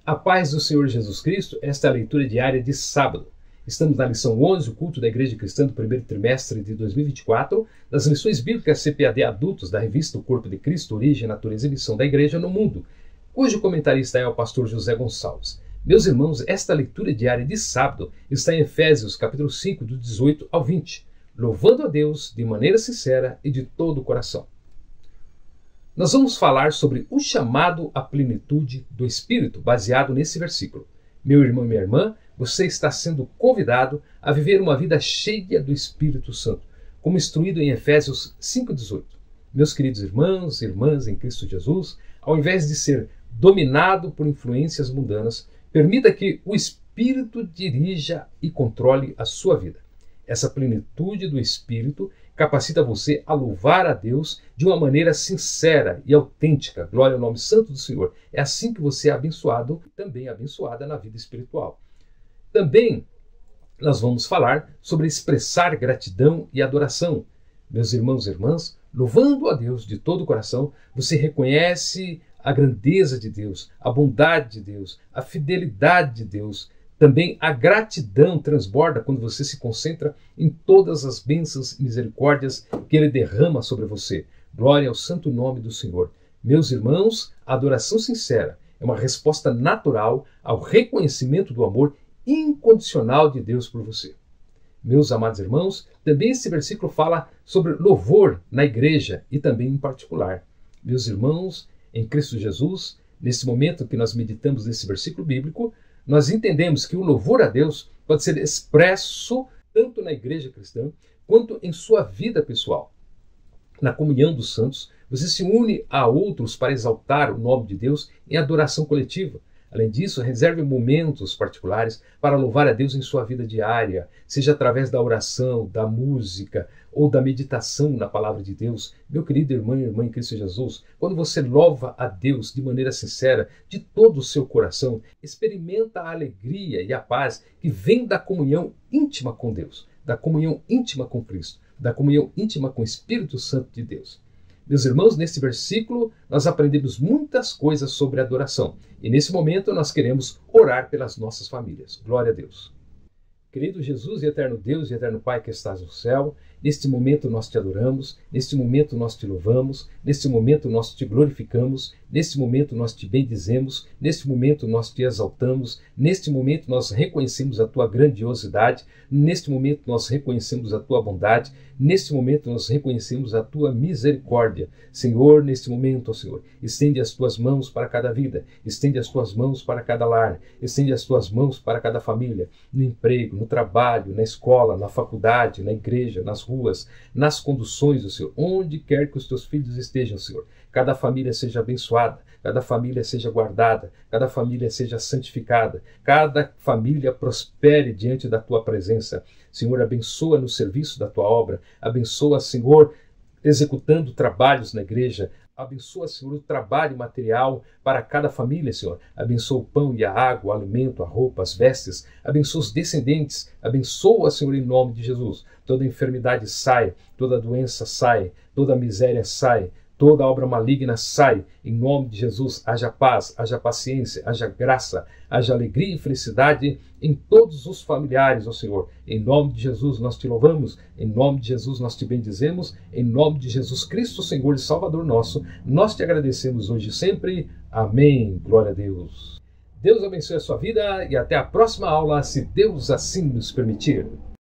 A paz do Senhor Jesus Cristo, esta é a leitura diária de sábado. Estamos na lição 11, o culto da Igreja Cristã do primeiro trimestre de 2024, das lições bíblicas CPAD Adultos da revista O Corpo de Cristo, Origem, Natureza e Missão da Igreja no Mundo, cujo comentarista é o pastor José Gonçalves. Meus irmãos, esta leitura diária de sábado está em Efésios, capítulo 5, do 18 ao 20, louvando a Deus de maneira sincera e de todo o coração. Nós vamos falar sobre o chamado à plenitude do Espírito, baseado nesse versículo. Meu irmão e minha irmã, você está sendo convidado a viver uma vida cheia do Espírito Santo, como instruído em Efésios 5,18. Meus queridos irmãos e irmãs em Cristo Jesus, ao invés de ser dominado por influências mundanas, permita que o Espírito dirija e controle a sua vida. Essa plenitude do Espírito capacita você a louvar a Deus de uma maneira sincera e autêntica. Glória ao nome santo do Senhor. É assim que você é abençoado e também abençoada na vida espiritual. Também nós vamos falar sobre expressar gratidão e adoração. Meus irmãos e irmãs, louvando a Deus de todo o coração, você reconhece a grandeza de Deus, a bondade de Deus, a fidelidade de Deus. Também a gratidão transborda quando você se concentra em todas as bênçãos e misericórdias que Ele derrama sobre você. Glória ao santo nome do Senhor. Meus irmãos, a adoração sincera é uma resposta natural ao reconhecimento do amor incondicional de Deus por você. Meus amados irmãos, também esse versículo fala sobre louvor na igreja e também em particular. Meus irmãos, em Cristo Jesus, nesse momento que nós meditamos nesse versículo bíblico, nós entendemos que o louvor a Deus pode ser expresso tanto na igreja cristã quanto em sua vida pessoal. Na comunhão dos santos, você se une a outros para exaltar o nome de Deus em adoração coletiva. Além disso, reserve momentos particulares para louvar a Deus em sua vida diária, seja através da oração, da música ou da meditação na palavra de Deus. Meu querido irmão e irmã em Cristo Jesus, quando você louva a Deus de maneira sincera, de todo o seu coração, experimenta a alegria e a paz que vem da comunhão íntima com Deus, da comunhão íntima com Cristo, da comunhão íntima com o Espírito Santo de Deus. Meus irmãos, nesse versículo nós aprendemos muitas coisas sobre adoração. E nesse momento nós queremos orar pelas nossas famílias. Glória a Deus. Querido Jesus e eterno Deus e eterno Pai que estás no céu, neste momento nós te adoramos, neste momento nós te louvamos, neste momento nós te glorificamos, neste momento nós te bendizemos, neste momento nós te exaltamos, neste momento nós reconhecemos a tua grandiosidade, neste momento nós reconhecemos a tua bondade, neste momento nós reconhecemos a tua misericórdia. Senhor, neste momento, ó Senhor, estende as tuas mãos para cada vida, estende as tuas mãos para cada lar, estende as tuas mãos para cada família, no emprego, no trabalho, na escola, na faculdade, na igreja, nas ruas, nas conduções do Senhor, onde quer que os teus filhos estejam, Senhor. Cada família seja abençoada, cada família seja guardada, cada família seja santificada, cada família prospere diante da tua presença. Senhor, abençoa no serviço da tua obra, abençoa, Senhor, executando trabalhos na igreja, abençoa, Senhor, o trabalho material para cada família, Senhor. Abençoa o pão e a água, o alimento, a roupa, as vestes. Abençoa os descendentes. Abençoa, Senhor, em nome de Jesus. Toda enfermidade sai, toda doença sai, toda miséria sai, toda obra maligna sai. Em nome de Jesus, haja paz, haja paciência, haja graça, haja alegria e felicidade em todos os familiares, ó Senhor. Em nome de Jesus nós te louvamos, em nome de Jesus nós te bendizemos, em nome de Jesus Cristo, Senhor e Salvador nosso, nós te agradecemos hoje e sempre. Amém. Glória a Deus. Deus abençoe a sua vida e até a próxima aula, se Deus assim nos permitir.